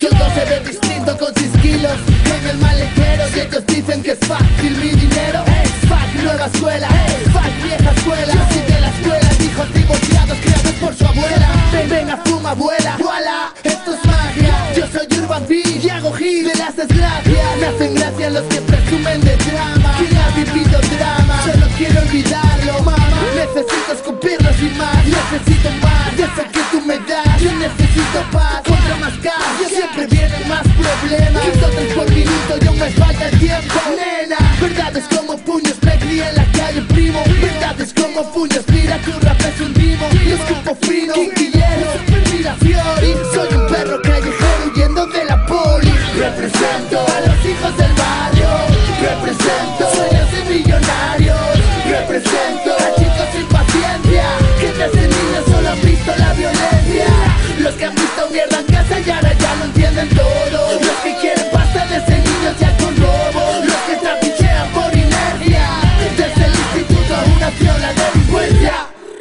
Todo se ve distinto con 6 kilos en el maletero, y ellos dicen que es fácil mi dinero. Fuck nueva escuela, fuck vieja escuela. Yo soy de la escuela, hijos divorciados criados por su abuela. Venga, fuma, abuela, voilà, esto es magia. Yo soy Urban B y hago hit de las desgracias. Me hacen gracia los que presumen de drama. ¿Quién ha vivido drama? Solo quiero olvidarlo, mamá. Necesito escupirlo sin más. Necesito más de eso que tú me das. Yo necesito paz, contra más caos. Yo siempre vienen más problemas. Quito 3 por minuto y aún me falta el tiempo. Nena, verdades como puños, me crié en la calle, primo. Verdades como puños, mira tu rap es un rimo. Yo escupo fino, quinquillero, mira Fiori. Soy un perro callejero huyendo de la poli. Represento a los hijos del barrio. Represento sueños de millonarios. Represento a chicos sin paciencia que desde niños solo han visto la violencia. Los que han visto mierda en casa y ahora ya lo entienden todo. Los que quieren pasta desde niños ya con robo. Los que trapichean por inercia. Desde el instituto aún nació la delincuencia.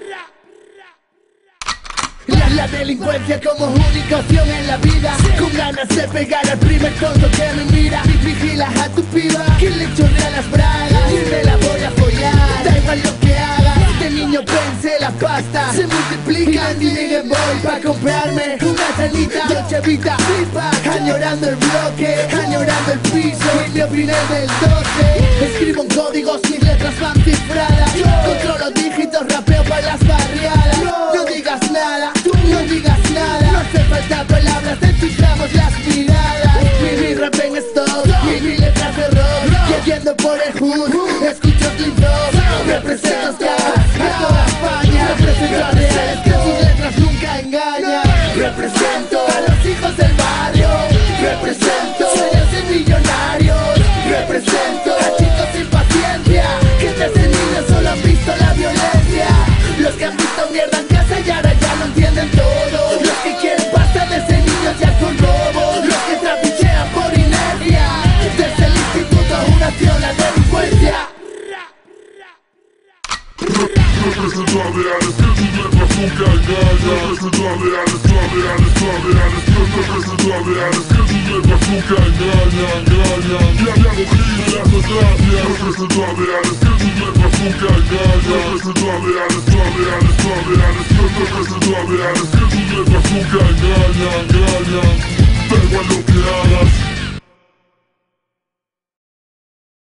La delincuencia como única opción en la vida. Con ganas de pegar al primer tonto que me mira. Vigila a tu piba que le chorrea las bragas y me la voy a follar. Da igual lo que haga. De niño pensé la pasta se multiplica. Y ni Game Boy pa' comprarme una salita Dolce Vita, añorando el bloque, añorando el piso. Y me opiné del 12. Escribo en códigos, mis letras van cifradas. Controlo dígitos, rapeo pa' las barriadas. No digas nada, tú no digas nada. No hace falta palabras, desciframos las miradas. Mi rap en stock, mi letras de rock. Yendo por el hood, escucho Clip 2. Represento a toda España. Represento a reales que sus letras nunca engañan. Represento a los hijos del barrio. Represento sueños de millonarios. Represento a chicos sin paciencia que desde niños solo han visto la violencia. Los que han visto mierda en casa y ahora ya lo entienden todo. Los que quieren pasta desde niños ya con robo. Los que trapichean por inercia. Desde el instituto aún nació la delincuencia. Represento a reales que sus letras nunca engañan. Represento a reales, represento a reales que sus letras nunca engañan. Y hago hit de las desgracias. Represento a reales que sus letras nunca engañan. Represento a reales, represento a reales que sus letras nunca engañan. Da igual lo que hagas.